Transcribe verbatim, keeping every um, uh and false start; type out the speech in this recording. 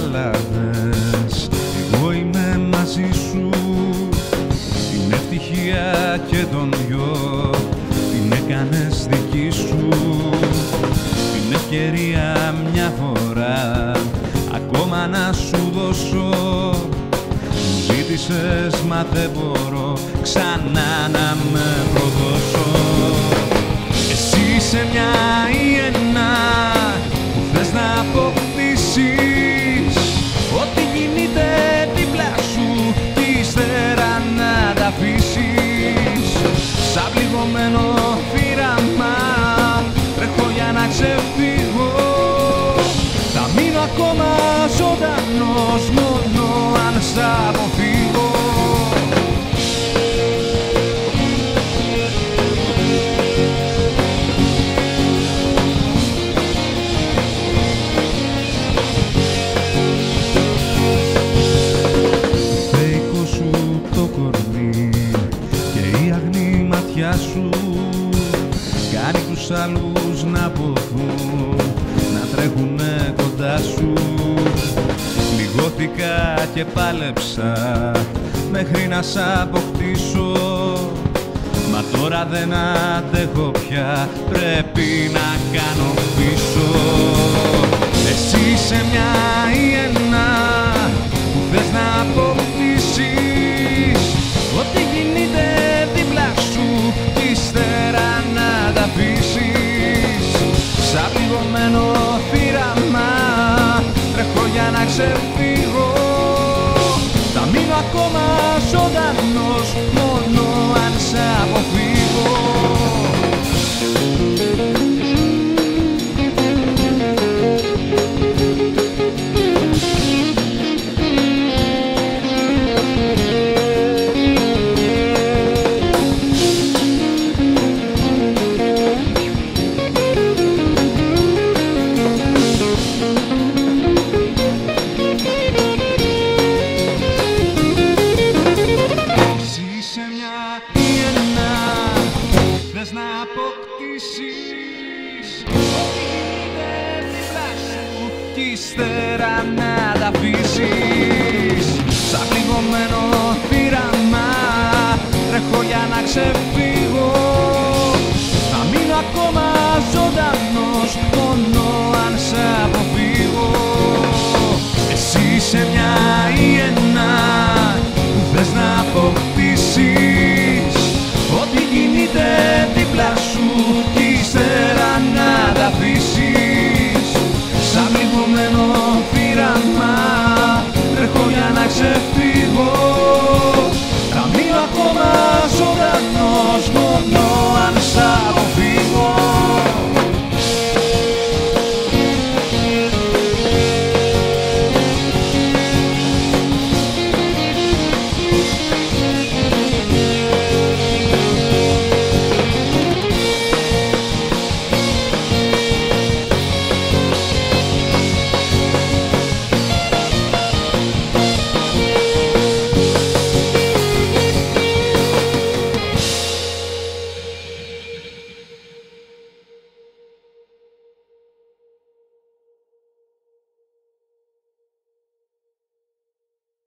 καταλάβες, εγώ είμαι μαζί σου. Την ευτυχία και τον δυο την έκανες δική σου. Την ευκαιρία μια φορά ακόμα να σου δώσω. Μου ζήτησες μα δεν μπορώ ξανά να με προδώσω. Εσύ είσαι μια ιένα που θες να αποκτήσεις. Ό,τι γίνεται δίπλα σου κι ύστερα να τα αφήσεις. Σαν πληγωμένο θύραμα τρέχω για να ξεφύγω. Θα μείνω ακόμα ζωντανός μόνο αν σ' αποφύγω. Σου κάνει τους άλλους να ποθούν, να τρέχουνε κοντά σου. Πληγώθηκα και πάλεψα μέχρι να σ' αποκτήσω. Μα τώρα δεν αντέχω πια, πρέπει να κάνω πίσω. Εσύ είσαι μια ιένα που θες να αποκτήσεις. Ό,τι γίνεται δίπλα σου κι ύστερα να τα αφήσεις. Σαν πληγωμένο θύραμα τρέχω για να ξεφύγω. Θα μείνω ακόμα ζωντανός μόνο αν σ' αποφύγω. Θες να αποκτήσεις ό,τι γίνεται δίπλα σου κι ύστερα να τα αφήσεις. Σαν πληγωμένο θύραμα τρέχω για να ξεφύγω.